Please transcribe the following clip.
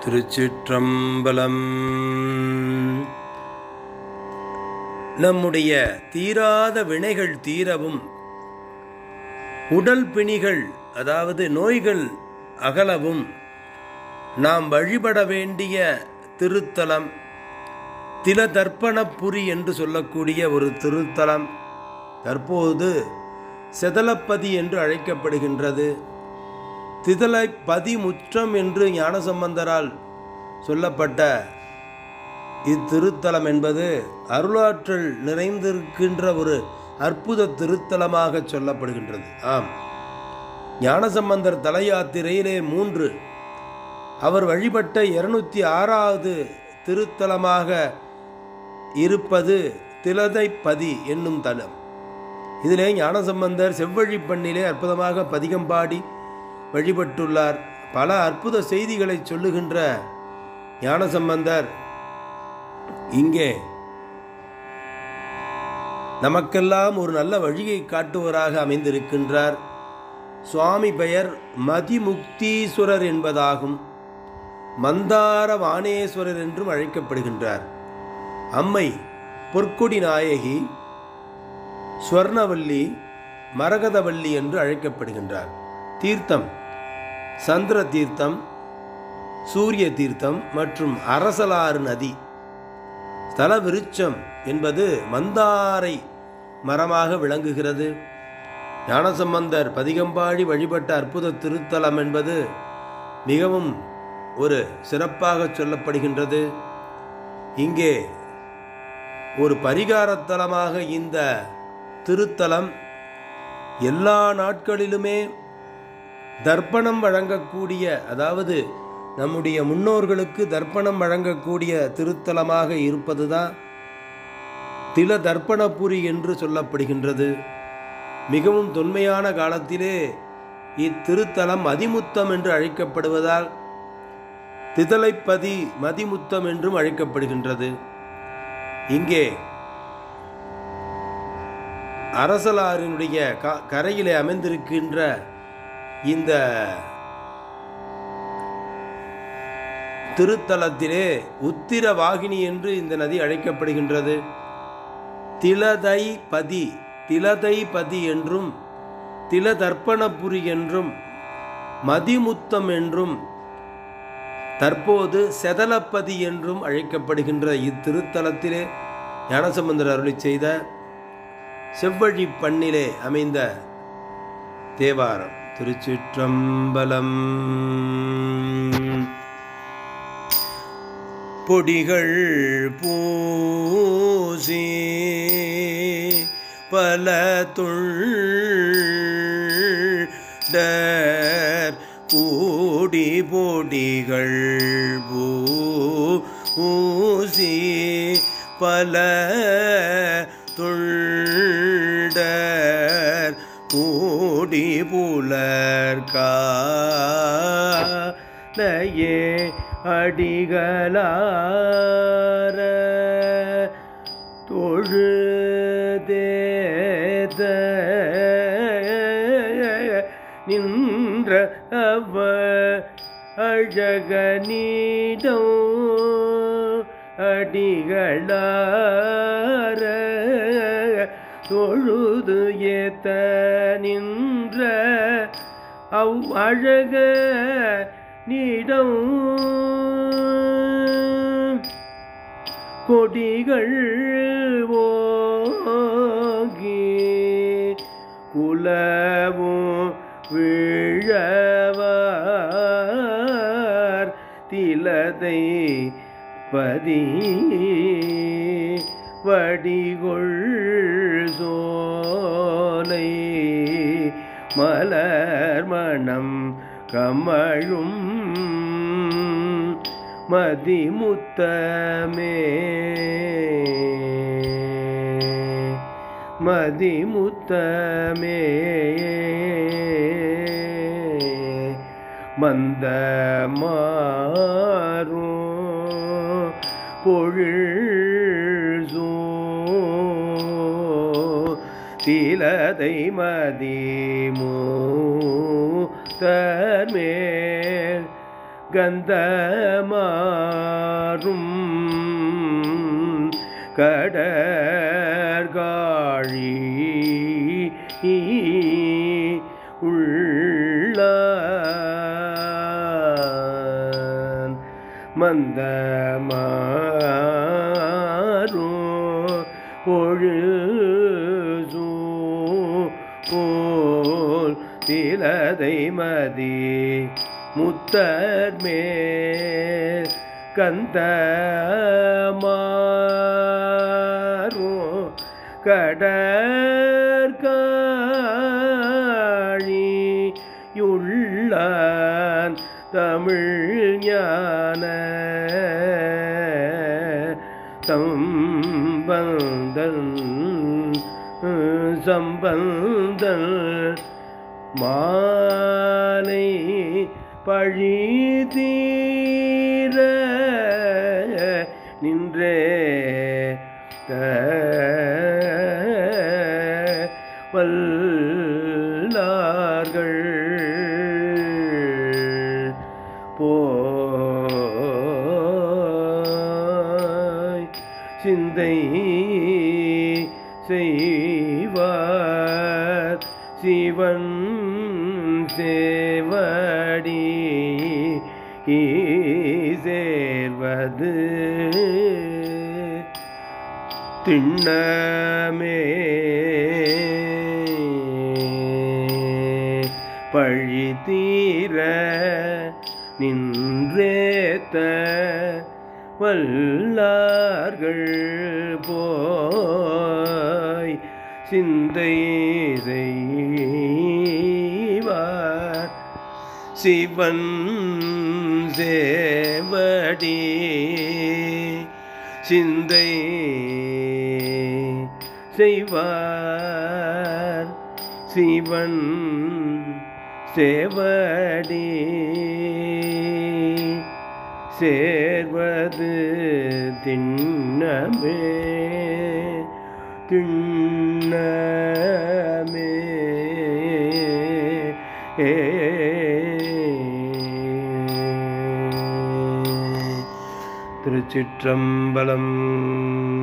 திருச்சிற்றம்பலம். நம்முடைய தீராத வினைகள் தீரவும், உடல் பிணிகள் அதாவது நோய்கள் அகலவும் நாம் வழிபட வேண்டிய திருத்தலம் திலதர்ப்பணபுரி என்று சொல்லக்கூடிய ஒரு திருத்தலம் தற்போது செதலப்பதி என்று அழைக்கப்படுகின்றது. திதலைப்பதி முற்றம் என்று ஞானசம்பந்தரால் சொல்லப்பட்ட இத்திருத்தலம் என்பது அருளாற்றல் நிறைந்திருக்கின்ற ஒரு அற்புத திருத்தலமாக சொல்லப்படுகின்றது. ஆம், ஞானசம்பந்தர் தல யாத்திரையிலே 3 அவர் வழிபட்ட 206வது திருத்தலமாக இருப்பது திலதைப்பதி என்னும் தலம். இதிலே ஞானசம்பந்தர் செவ்வழி பண்ணிலே அற்புதமாக பதிகம் பாடி வழிபட்டுள்ளார். பல அற்புத செய்திகளை சொல்லுகின்ற ஞானசம்பந்தர் இங்கே நமக்கெல்லாம் ஒரு நல்ல வழியை காட்டுவராக அமைந்திருக்கின்றார். சுவாமி பெயர் மதிமுக்தீஸ்வரர் என்பதாகும். மந்தார வாணேஸ்வரர் என்றும் அழைக்கப்படுகின்றார். அம்மை பொற்கொடி நாயகி, ஸ்வர்ணவல்லி, மரகதவல்லி என்று அழைக்கப்படுகின்றார். தீர்த்தம் சந்திர தீர்த்தம், சூரிய தீர்த்தம் மற்றும் அரசலாறு நதி. ஸ்தல விருட்சம் என்பது மந்தாரை மரமாக விளங்குகிறது. ஞானசம்பந்தர் பதிகம்பாடி வழிபட்ட அற்புத திருத்தலம் என்பது மிகவும் ஒரு சிறப்பாக சொல்லப்படுகின்றது. இங்கே ஒரு பரிகாரத்தலமாக இந்த திருத்தலம் எல்லா நாட்களிலுமே தர்ப்பணம் வழங்கக்கூடிய, அதாவது நம்முடைய முன்னோர்களுக்கு தர்ப்பணம் வழங்கக்கூடிய திருத்தலமாக இருப்பதுதான் திலதர்ப்பணபுரி என்று சொல்லப்படுகின்றது. மிகவும் தொன்மையான காலத்திலே இத்திருத்தலம் மதிமுத்தம் என்று அழைக்கப்படுவதால் திதலைப்பதி மதிமுத்தம் என்றும் அழைக்கப்படுகின்றது. இங்கே அரசலாறினுடைய கரையிலே அமைந்திருக்கின்ற இந்த திருத்தலத்திலே உத்திரவாகினி என்று இந்த நதி அழைக்கப்படுகின்றது. திலதைப்பதி என்றும் திலதர்ப்பணபுரி என்றும் மதிமுத்தம் என்றும் தற்போது செதலப்பதி என்றும் அழைக்கப்படுகின்ற இத்திருத்தலத்திலே ஞானசம்பந்தர் அருளி செய்த செவ்வழி பண்ணிலே அமைந்த தேவாரம். திருச்சிற்றம்பலம். பொடிகள் பூசி பல துண்டர் கூடி பொடிகள் பூசி பல துண்டர் கூடி புலர்காலையே அடிகளார தொழுதேத நின்ற அவ அழகனிடம் அடிகளார தொழுது ஏத்த நின்ற அவ் அழக நீடம் கொடிகள் ஓங்கி குலவும் விழவார் திலதை பதி வடிகொள் சோலை மலர் மணம் கமழும் மதிமுத்தமே மதிமுத்தமே மந்தமாரும் பொழில் திலதை மதிமூ தன்மேல் கந்தமாறும் கடற்காழி உள்ளான் மந்தமாறும் பொழுது போல் திலதை மதி முத்தர் மேல் கந்தமாறும் கடற்காழியுள்ளான் தமிழ் ஞான சம்பந்தன் மாலை பழி தீர நின்றே வல்லார்கள் போய் சிந்தை செய்வார் சிவன் சேவடி சேர்வது திண்ணமே பழி தீர நின்றேத்த வல்லார்கள் போய் சிந்தை செய்வார் சிவன் சேவடி சிந்தை செய்வார் சிவன் சேவடி சேர்வது திண்ணமே திண்ணமே திருச்சிற்றம்பலம்.